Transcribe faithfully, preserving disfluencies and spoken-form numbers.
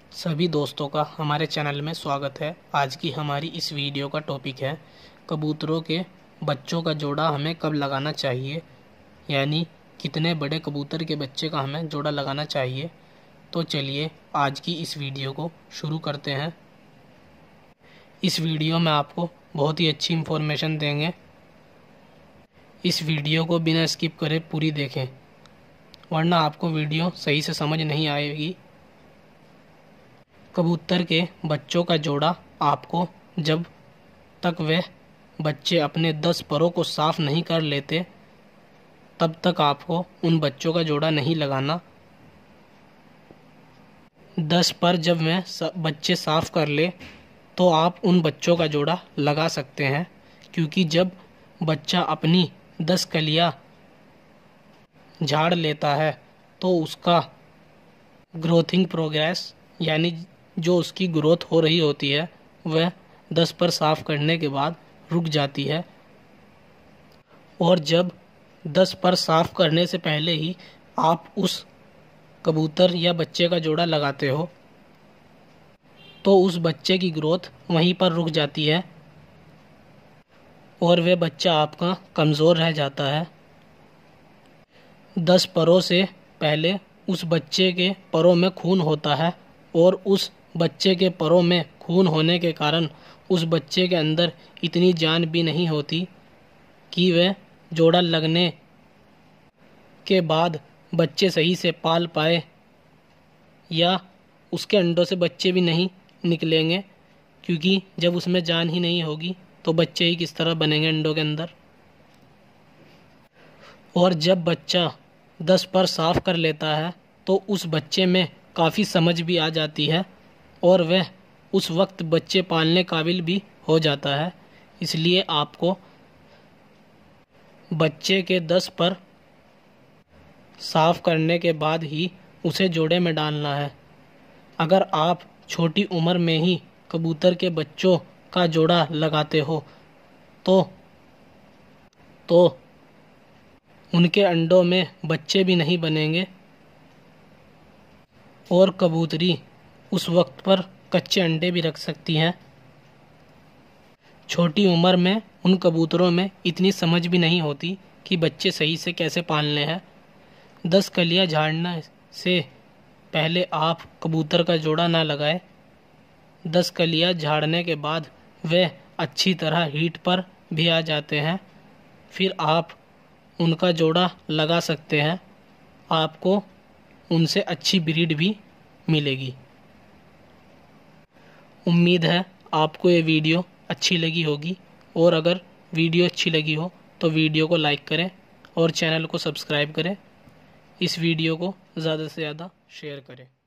सभी दोस्तों का हमारे चैनल में स्वागत है। आज की हमारी इस वीडियो का टॉपिक है कबूतरों के बच्चों का जोड़ा हमें कब लगाना चाहिए, यानी कितने बड़े कबूतर के बच्चे का हमें जोड़ा लगाना चाहिए। तो चलिए आज की इस वीडियो को शुरू करते हैं। इस वीडियो में आपको बहुत ही अच्छी इन्फॉर्मेशन देंगे। इस वीडियो को बिना स्किप करे पूरी देखें, वरना आपको वीडियो सही से समझ नहीं आएगी। कबूतर के बच्चों का जोड़ा आपको जब तक वह बच्चे अपने दस परों को साफ नहीं कर लेते तब तक आपको उन बच्चों का जोड़ा नहीं लगाना। दस पर जब वह बच्चे साफ कर ले तो आप उन बच्चों का जोड़ा लगा सकते हैं, क्योंकि जब बच्चा अपनी दस कलियां झाड़ लेता है तो उसका ग्रोथिंग प्रोग्रेस यानी जो उसकी ग्रोथ हो रही होती है वह दस पर साफ करने के बाद रुक जाती है। और जब दस पर साफ करने से पहले ही आप उस कबूतर या बच्चे का जोड़ा लगाते हो तो उस बच्चे की ग्रोथ वहीं पर रुक जाती है और वह बच्चा आपका कमज़ोर रह जाता है। दस परों से पहले उस बच्चे के परों में खून होता है और उस बच्चे के परों में खून होने के कारण उस बच्चे के अंदर इतनी जान भी नहीं होती कि वह जोड़ा लगने के बाद बच्चे सही से पाल पाए, या उसके अंडों से बच्चे भी नहीं निकलेंगे, क्योंकि जब उसमें जान ही नहीं होगी तो बच्चे ही किस तरह बनेंगे अंडों के अंदर। और जब बच्चा दस पर साफ कर लेता है तो उस बच्चे में काफ़ी समझ भी आ जाती है और वह उस वक्त बच्चे पालने काबिल भी हो जाता है। इसलिए आपको बच्चे के दस पर साफ करने के बाद ही उसे जोड़े में डालना है। अगर आप छोटी उम्र में ही कबूतर के बच्चों का जोड़ा लगाते हो तो तो उनके अंडों में बच्चे भी नहीं बनेंगे और कबूतरी उस वक्त पर कच्चे अंडे भी रख सकती हैं। छोटी उम्र में उन कबूतरों में इतनी समझ भी नहीं होती कि बच्चे सही से कैसे पालने हैं। दस कलियां झाड़ने से पहले आप कबूतर का जोड़ा ना लगाएं। दस कलियां झाड़ने के बाद वे अच्छी तरह हीट पर भी आ जाते हैं, फिर आप उनका जोड़ा लगा सकते हैं। आपको उनसे अच्छी ब्रीड भी मिलेगी। उम्मीद है आपको ये वीडियो अच्छी लगी होगी, और अगर वीडियो अच्छी लगी हो तो वीडियो को लाइक करें और चैनल को सब्सक्राइब करें। इस वीडियो को ज़्यादा से ज़्यादा शेयर करें।